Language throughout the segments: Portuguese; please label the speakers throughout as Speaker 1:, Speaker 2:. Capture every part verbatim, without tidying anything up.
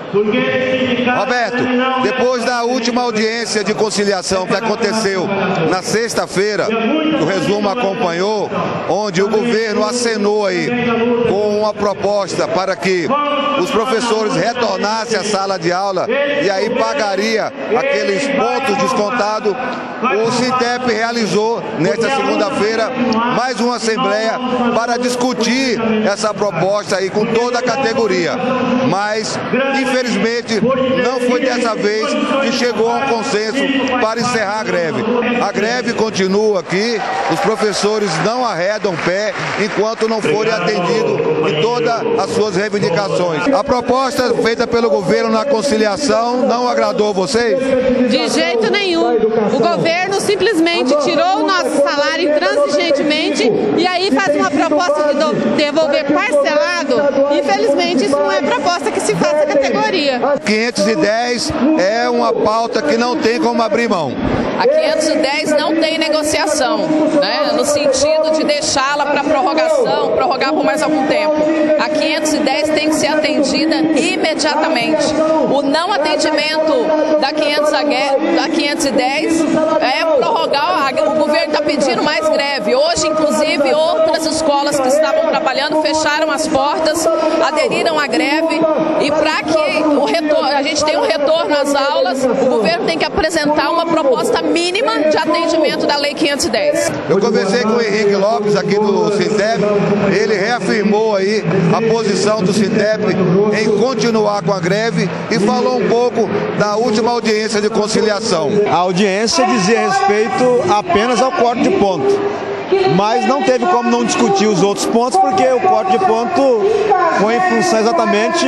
Speaker 1: Roberto, depois da última audiência de conciliação que aconteceu na sexta-feira, o resumo acompanhou, onde o governo acenou aí com uma proposta para que os professores retornassem à sala de aula e aí pagaria aqueles pontos descontados. O Sintep realizou nesta segunda-feira mais uma assembleia para discutir essa proposta aí com toda a categoria, mas infelizmente não foi dessa vez que chegou a um consenso para encerrar a greve. A greve continua aqui, os professores não arredam pé enquanto não forem atendidos em todas as suas reivindicações. A proposta feita pelo governo na conciliação não agradou vocês?
Speaker 2: De jeito nenhum. O governo simplesmente tirou o nosso salário intransigentemente e aí faz uma proposta de devolver parcelado. Infelizmente, isso não é proposta que se faz à categoria.
Speaker 1: quinhentos e dez é uma pauta que não tem como abrir mão.
Speaker 3: A quinhentos e dez não tem negociação, né, no sentido de deixá-la para prorrogação, prorrogar por mais algum tempo. A quinhentos e dez tem que ser atendida imediatamente. O não atendimento da quinhentos e dez é prorrogar, o governo está pedindo mais greve. Hoje, inclusive, outras escolas que estavam trabalhando fecharam as portas, aderiram à greve e para que o retorno, a gente tenha um retorno às aulas, o governo tem que apresentar uma proposta mínima de atendimento da Lei quinhentos e dez.
Speaker 1: Eu conversei com o Henrique Lopes aqui do Sintep, ele reafirmou aí a posição do Sintep em continuar com a greve e falou um pouco da última audiência de conciliação.
Speaker 4: A audiência dizia respeito apenas ao corte de ponto, mas não teve como não discutir os outros pontos, porque o corte de ponto foi em função exatamente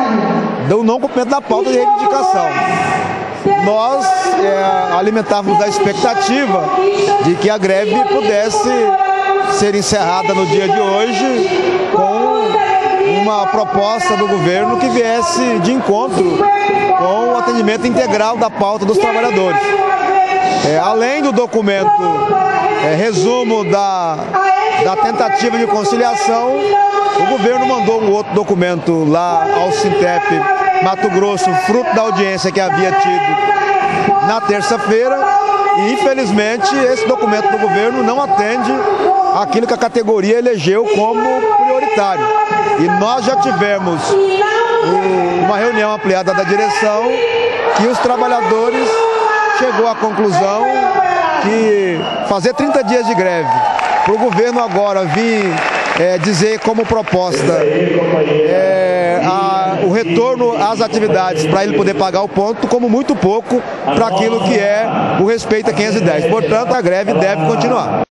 Speaker 4: do não cumprimento da pauta de reivindicação. Nós é, alimentávamos a expectativa de que a greve pudesse ser encerrada no dia de hoje com uma proposta do governo que viesse de encontro com o atendimento integral da pauta dos trabalhadores. É, além do documento é, resumo da, da tentativa de conciliação, o governo mandou um outro documento lá ao Sintep Mato Grosso, fruto da audiência que havia tido na terça-feira, e infelizmente esse documento do governo não atende aquilo que a categoria elegeu como prioritário. E nós já tivemos uma reunião ampliada da direção que os trabalhadores chegou à conclusão que fazer trinta dias de greve, para o governo agora vir é, dizer como proposta é, a, o retorno às atividades para ele poder pagar o ponto, como muito pouco para aquilo que é o respeito a quinhentos e dez. Portanto, a greve deve continuar.